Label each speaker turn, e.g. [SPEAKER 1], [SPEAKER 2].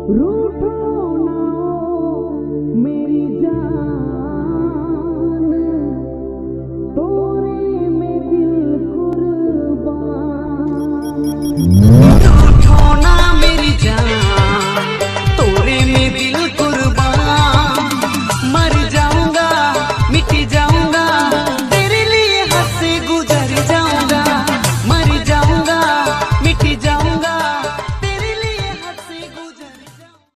[SPEAKER 1] रूठो ना मेरी जान, तोरे में दिल कुर्बान।